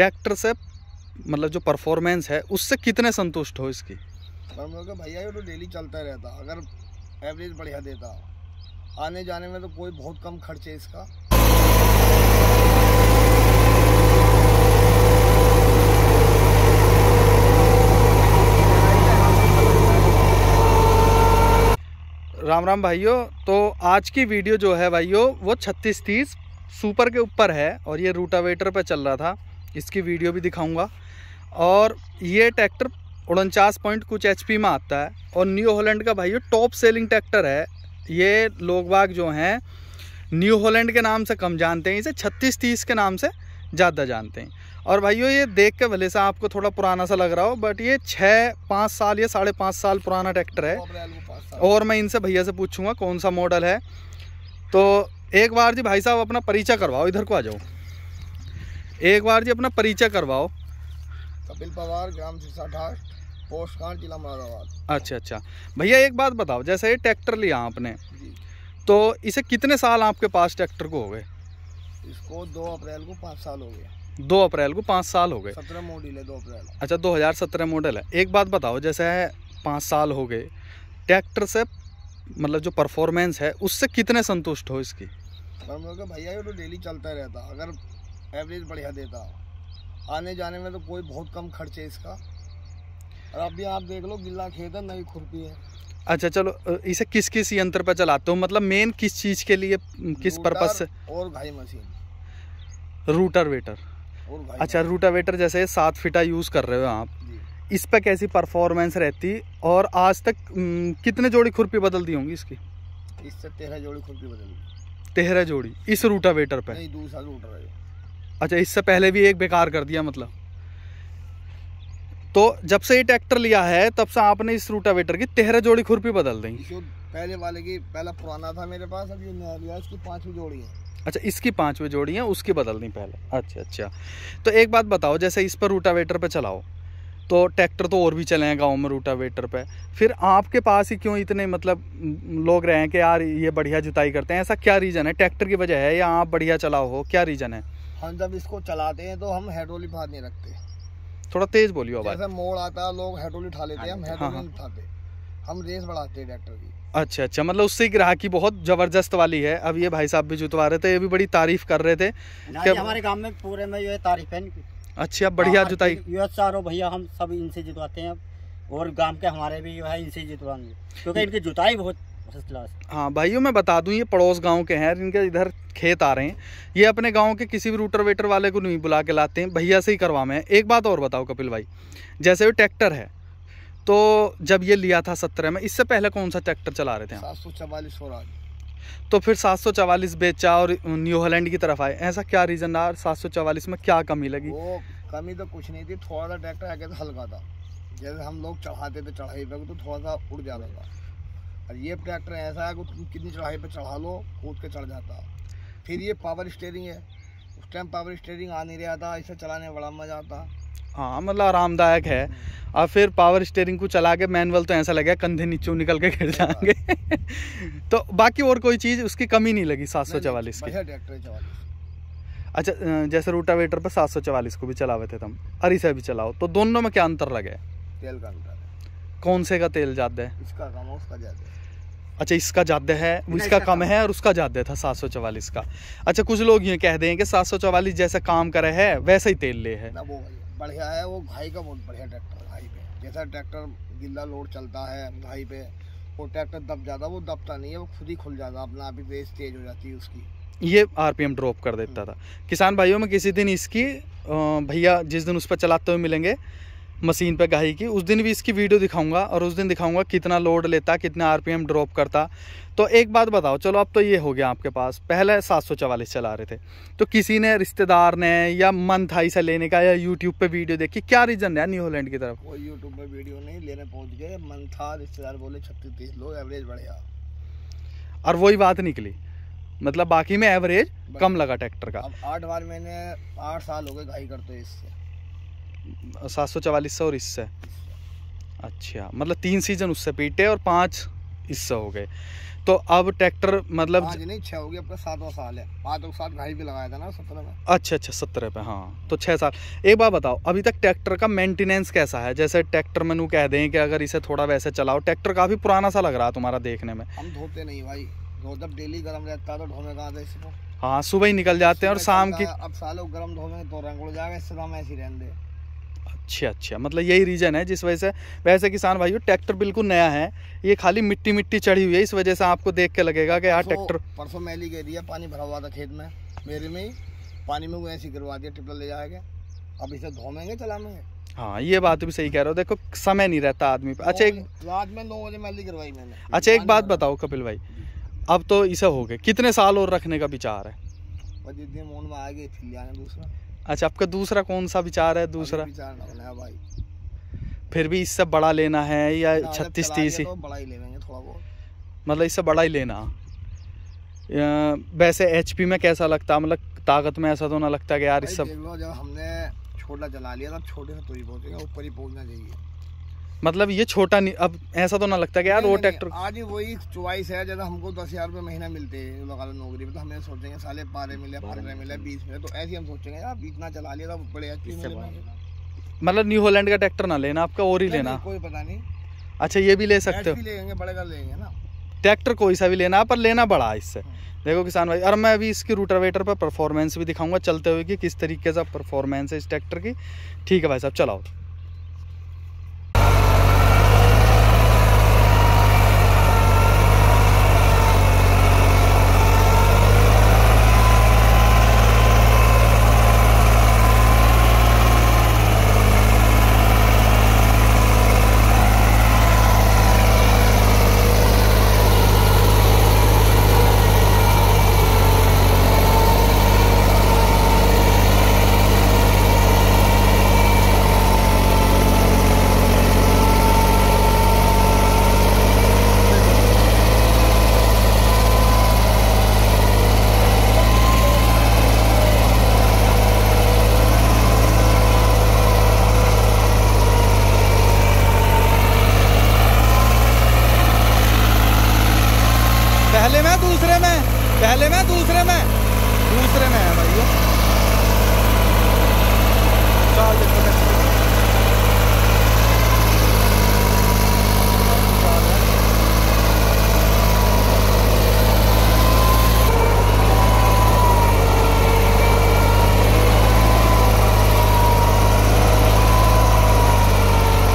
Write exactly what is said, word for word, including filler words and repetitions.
Tractor से मतलब जो परफॉर्मेंस है उससे कितने संतुष्ट हो इसकी? भैया ये तो डेली चलता रहता, अगर एवरेज बढ़िया देता, आने जाने में तो कोई बहुत कम खर्च है इसका। राम राम भाइयों, तो आज की वीडियो जो है भाइयों वो छत्तीस तीस सुपर के ऊपर है और ये रूटावेटर पे चल रहा था। इसकी वीडियो भी दिखाऊंगा। और ये ट्रैक्टर उनचास पॉइंट कुछ एचपी में आता है और न्यू हॉलैंड का भाइयों टॉप सेलिंग ट्रैक्टर है। ये लोग बाग जो हैं न्यू हॉलैंड के नाम से कम जानते हैं, इसे छत्तीस तीस के नाम से ज़्यादा जानते हैं। और भाइयों ये देख के भले से आपको थोड़ा पुराना सा लग रहा हो, बट ये छः पाँच साल या साढ़े पाँच साल पुराना ट्रैक्टर है। और मैं इनसे भैया से पूछूंगा कौन सा मॉडल है। तो एक बार जी भाई साहब अपना परिचय करवाओ, इधर को आ जाओ। एक बार जी अपना परिचय करवाओ। कपिल पवार, ग्राम सिरसाठार, पोस्ट कांड, जिला मुरादाबाद। अच्छा अच्छा भैया एक बात बताओ, जैसे ये ट्रैक्टर लिया आपने तो इसे कितने साल आपके पास ट्रैक्टर को हो गए? इसको दो अप्रैल को पाँच साल हो गए। दो अप्रैल को पाँच साल हो गए। सत्रह मॉडल है, दो अप्रैल। अच्छा दो हज़ार सत्रह मॉडल है। एक बात बताओ, जैसे पाँच साल हो गए ट्रैक्टर से मतलब जो परफॉर्मेंस है उससे कितने संतुष्ट हो इसकी? भैया ये तो डेली चलता रहता, अगर एवरेज बढ़िया देता, आने जाने में तो कोई बहुत कम खर्च है इसका। और अभी आप देख लो, गिल्ला खेत है, नई खुरपी है। अच्छा चलो, इसे किस किस यंत्र पर चलाते हो, मतलब मेन किस चीज़ के लिए, किस पर्पस से? और घाई मशीन, रूटावेटर। अच्छा रूटावेटर जैसे सात फीटा यूज़ कर रहे हो आप, इस पर कैसी परफॉर्मेंस रहती? और आज तक कितने जोड़ी खुरपी बदल दी होंगी इसकी? इससे तेरह जोड़ी खुरपी बदल दी। तेरह जोड़ी इस रूटावेटर पे? नहीं, दूसरा रूटर है। अच्छा, इससे पहले भी एक बेकार कर दिया मतलब? तो जब से ये ट्रैक्टर लिया है तब से आपने इस रूटावेटर की तेरह जोड़ी खुरपी बदल दी? पहले वाले की, पहला पुराना था मेरे पास, अभी नया लिया, इसकी पांचवी जोड़ी है। अच्छा, इसकी पांचवी जोड़ी है, उसकी बदल दी पहले। अच्छा अच्छा तो एक बात बताओ, जैसे इस पर रूटावेटर पे चलाओ तो ट्रैक्टर तो और भी चले हैं गाँव में रूटावेटर पे, फिर आपके पास ही क्यों इतने मतलब लोग रहे हैं कि यार ये बढ़िया जुताई करते हैं? ऐसा क्या रीज़न है? ट्रैक्टर की वजह है या आप बढ़िया चलाओ हो, क्या रीज़न है? हम जब इसको चलाते हैं तो हम हाइड्रोलिक हाथ नहीं रखते। थोड़ा तेज बोलियो आवाज़। जैसे मोड़ आता है लोग हाइड्रोलिक उठा लेते हैं, हम हाइड्रोलिक नहीं उठाते, हम रेस बढ़ाते हैं ट्रैक्टर की। अच्छा अच्छा मतलब उससे ग्राहकी बहुत जबरदस्त वाली है। अब ये भाई साहब भी जुतवा रहे थे, ये भी बड़ी तारीफ कर रहे थे कि हमारे गांव में पूरे में ये तारीफ है। अच्छा बढ़िया जुताई, ये चारों भैया हम सब इनसे जुतवाते हैं और गांव के हमारे भी जो है इनसे जुतवाएंगे क्योंकि इनकी जुताई बहुत फर्स्ट क्लास। हाँ भाइयों मैं बता दूं, ये पड़ोस गांव के हैं, इनके इधर खेत आ रहे हैं। ये अपने गांव के किसी भी रूटावेटर वाले को नहीं बुला के लाते हैं, भैया से ही करवाए हैं। एक बात और बताओ कपिल भाई, जैसे ये ट्रैक्टर है तो जब ये लिया था सत्रह में, इससे पहले कौन सा ट्रैक्टर चला रहे थे? सात सौ चवालीस स्वराज। तो फिर सात सौ चवालीस बेचा और न्यू हॉलैंड की तरफ आए, ऐसा क्या रीज़न रहा? सात सौ चवालीस में क्या कमी लगी? वो कमी तो कुछ नहीं थी, थोड़ा सा ट्रैक्टर आगे तो हल्का था, जैसे हम लोग चढ़ाते थे चढ़ाई पे तो थोड़ा सा उड़ जाता था। और ये ट्रैक्टर ऐसा है कि तुम कितनी चढ़ाई पे चढ़ा लो कूद के चढ़ जाता। फिर ये पावर स्टीयरिंग है, उस टाइम पावर स्टीयरिंग आ नहीं रहा था, इसे चलाने में बड़ा मज़ा आता। हाँ मतलब आरामदायक है। और फिर पावर स्टीयरिंग को चला के मैनुअल तो ऐसा लगा कंधे नीचे निकल के गिर जाएंगे। तो बाकी और कोई चीज़ उसकी कमी नहीं लगी सात सौ चवालीस की? अच्छा जैसे रूटावेटर पर सात सौ चवालीस को भी चलावे थे तुम, और इसे भी चलाओ, तो दोनों में क्या अंतर लगे? तेल का अंतर है। कौन से का तेल ज़्यादा है? इसका कम है, उसका ज़्यादा है। अच्छा इसका ज़्यादा है, इसका कम है और उसका ज़्यादा था सात सौ चवालीस का। अच्छा कुछ लोग ये कह दें कि सात सौ चवालीस जैसा काम करे है वैसे ही तेल ले है ना, वो बढ़िया है, वो घाई का बहुत बढ़िया ट्रैक्टर। घाई पे जैसा ट्रैक्टर गिल्ला लोड चलता है घाई पे, वो ट्रैक्टर दब जाता, वो दबता नहीं है, वो खुद ही खुल जाता अपना आप ही, रेस तेज हो जाती है उसकी। ये आरपीएम ड्रॉप कर देता था। किसान भाइयों में किसी दिन इसकी भैया जिस दिन उस पर चलाते हुए मिलेंगे मशीन पे गाही की, उस दिन भी इसकी वीडियो दिखाऊंगा और उस दिन दिखाऊंगा कितना लोड लेता, कितना आरपीएम ड्रॉप करता। तो एक बात बताओ, चलो अब तो ये हो गया आपके पास, पहले सात सौ चवालीस चला रहे थे, तो किसी ने रिश्तेदार ने या मन था इसे लेने का या यूट्यूब पे वीडियो देखी, क्या रीजन है न्यू हॉलैंड की तरफ? कोई यूट्यूब पे वीडियो नहीं, लेने पहुंच गए, मन था, रिश्तेदार बोले छत्तीस तीस लो, एवरेज बढ़िया, और वही बात निकली, मतलब बाकी में एवरेज कम लगा ट्रैक्टर का। अब आठ बार मैंने आठ साल हो गए घाई करते इससे, सात सौ चवालीस से और इससे। अच्छा मतलब तीन सीजन उससे पीटे और पाँच इससे हो गए। तो अब ट्रैक्टर मतलब हाँ जी, नहीं छः हो गया, आपका सातवां साल है। पाँच और सात घाई भी लगाया था ना सत्रह में। अच्छा अच्छा सत्रह पे, हाँ तो छः साल। एक बात बताओ, अभी तक ट्रैक्टर का मेंटेनेंस कैसा है? जैसे ट्रैक्टर मैनू कह दें कि अगर इसे थोड़ा वैसे चलाओ, ट्रैक्टर काफ़ी पुराना सा लग रहा है तुम्हारा देखने में। हम धोते नहीं भाई, धो जब डेली गर्म रहता है तो धोने कहाँ से इसको। हाँ सुबह ही निकल जाते हैं और शाम की। अब सालों गर्म धोने तो रंग उड़ जाएगा, इससे तो हम ऐसे ही रहने दे। अच्छा अच्छा, मतलब यही रीज़न है जिस वजह से। वैसे किसान भाइयों ट्रैक्टर बिल्कुल नया है, ये खाली मिट्टी मिट्टी चढ़ी हुई है, इस वजह से आपको देख के लगेगा कि यार ट्रैक्टर। परसों मैली गई दिया, पानी भरा हुआ था खेत में मेरे में ही, पानी में वो ऐसे ही गिरवा दिया, टिपल ले जाएगा। अब इसे धोमेंगे चलाएंगे। हाँ ये बात भी सही कह रहे हो, देखो समय नहीं रहता आदमी पे। अच्छा एक रात में नौ बजे मैली गिरवाई मैंने। अच्छा एक बात बताओ कपिल भाई, अब तो इसे हो गए कितने साल और रखने का विचार है? और जिस दिन मोन में आएगी फिर आने दूसरा। अच्छा आपका दूसरा कौन सा विचार है? दूसरा विचार ना बनाया भाई, फिर भी इससे बड़ा लेना है या छत्तीस तीस ही? तो बड़ा ही ले लेंगे थोड़ा बहुत, मतलब इससे बड़ा ही लेना। वैसे एचपी में कैसा लगता है, मतलब ताकत में ऐसा तो ना लगता कि यार इस सब। जब हमने छोटा चला लिया तब छोटे से तो ही पहुंचेगा, ऊपर ही पहुंचना चाहिए। मतलब ये छोटा नहीं, अब ऐसा तो ना लगता कि यार वो ट्रैक्टर। आज ही वही चॉइस है, जैसे हमको दस हजार रुपये महीना मिलते हैं लगा लो नौकरी में, तो हमें सोचेंगे साले बारह मिले, पंद्रह मिले, बीस मिले, तो ऐसे हम सोचेंगे यार इतना चला लिया तो बड़े अच्छे। मतलब न्यू हॉलैंड का ट्रैक्टर ना लेना आपका, और ही लेना? कोई पता नहीं। अच्छा ये भी ले सकते हो, लेंगे बड़े का लेंगे ना, ट्रैक्टर कोई सा भी लेना पर लेना बड़ा इससे। देखो किसान भाई, और मैं अभी इसकी रूटावेटर पर परफॉर्मेंस भी दिखाऊंगा चलते हुए कि किस तरीके से परफॉर्मेंस है इस ट्रैक्टर की। ठीक है भाई साहब चलाओ। पहले में दूसरे में पहले में दूसरे में दूसरे में है भाई। चाल देखो